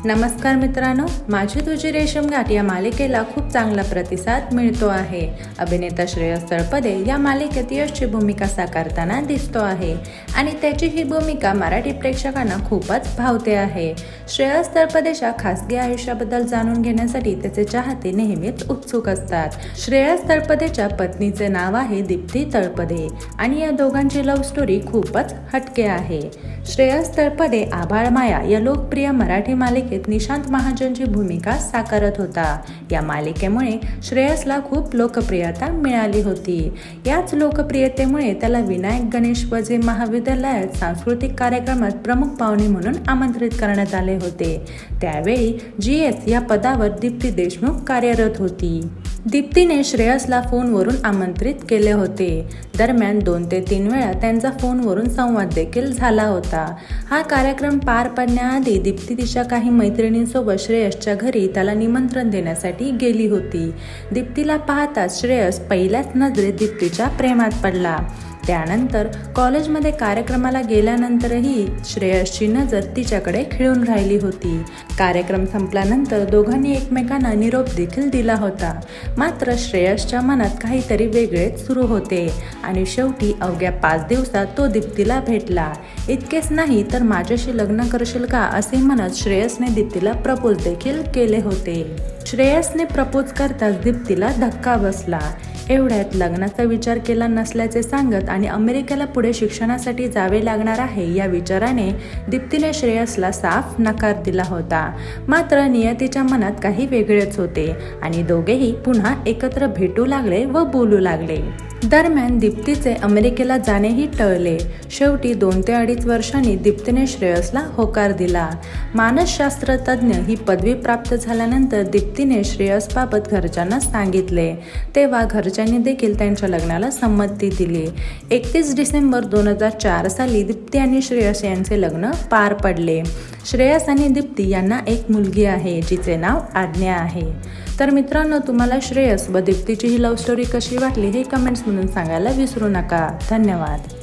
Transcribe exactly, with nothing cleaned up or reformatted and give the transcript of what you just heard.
नमस्कार मित्रांनो, माझी तुझी रेशमगाठ या मालिकेला खूप चांगला प्रतिसाद मिळतो आहे। अभिनेता श्रेयस तळपदे या मालिकेत यशची भूमिका साकारताना दिसतो आहे आणि त्याची ही भूमिका मराठी प्रेक्षकांना खूपच भावते आहे। श्रेयस तळपदेच्या खासगी आयुष्याबद्दल जाणून घेण्यासाठी त्याचे चाहते नेहमीच उत्सुक असतात। श्रेयस तळपदेच्या पत्नीचे नाव आहे दीप्ती तळपदे आणि या दोघांची लव्ह स्टोरी खूपच हटके आहे। श्रेयस तळपदे आभाळ माया या लोकप्रिय मराठी मालिकेत निशांत महाजनची भूमिका साकारत होता। या मालिकेमुळे श्रेयसला खूप लोकप्रियता मिळाली होती। याच लोकप्रियतेमुळे त्याला विनायक गणेश वजे महाविद्यालयात सांस्कृतिक कार्यक्रमात प्रमुख पाहुणे म्हणून आमंत्रित करण्यात आले होते। त्यावेळी जी एस या पदावर दीप्ती देशमुख कार्यरत होती। दीप्तीने श्रेयसला फोनवरून आमंत्रित केले होते। दरम्यान दोन ते तीन वेळा त्यांचा फोनवरून संवाद देखील झाला होता। हा कार्यक्रम पार पडण्याआधी दीप्ती तिच्या काही मैत्रिणींसोबत श्रेयसच्या घरी त्याला निमंत्रण देण्यासाठी गेली होती। दीप्तीला पाहताच श्रेयस पहिल्याच नजरेत दीप्तीच्या प्रेमात पडला। त्यानंतर कॉलेजमध्ये कार्यक्रमाला गेल्यानंतरही श्रेयसची नजर तिच्याकडे खिळून राहिली होती। कार्यक्रम संपल्यानंतर दोघांनी एकमेकांना निरोप देखील दिला होता। मात्र श्रेयसच्या मनात काहीतरी वेगळेच सुरू होते आणि शेवटी अवघ्या पाच दिवसात तो दीप्तीला भेटला। इतकेच नाही तर माझ्याशी लग्न करशील का असे म्हणत श्रेयसने दीप्तीला प्रपोज देखील केले होते। श्रेयसने प्रपोज करताच दीप्तीला धक्का बसला। एवढ्यात लग्नाचा विचार केला नसल्याचे सांगत आणि अमेरिकेला पुढे शिक्षणासाठी जावे लागणार आहे या विचाराने दीप्तीने श्रेयसला साफ नकार दिला होता। मात्र नियतीच्या मनात काही वेगळेच होते आणि दोघेही पुन्हा एकत्र भेटू लागले व बोलू लागले। दरम्यान दीप्तीचे अमेरिकेला जाणेही टळले। शेवटी दोन ते अडीच वर्षांनी दीप्तीने श्रेयसला होकार दिला। मानसशास्त्र तज्ज्ञ ही पदवी प्राप्त झाल्यानंतर दीप्तीने श्रेयसबाबत घरच्यांना सांगितले, तेव्हा घरच्यांनी देखील त्यांच्या लग्नाला संमती दिली। एकतीस डिसेंबर दोन हजार चार साली दीप्ती आणि श्रेयस यांचे लग्न पार पडले। श्रेयस आणि दीप्ती यांना एक मुलगी आहे जिचे नाव आज्ञा आहे। तर मित्रांनो, तुम्हाला श्रेयस व दीप्तीची ही लव्ह स्टोरी कशी वाटली हे कमेंट्स म्हणून सांगायला विसरू नका। धन्यवाद।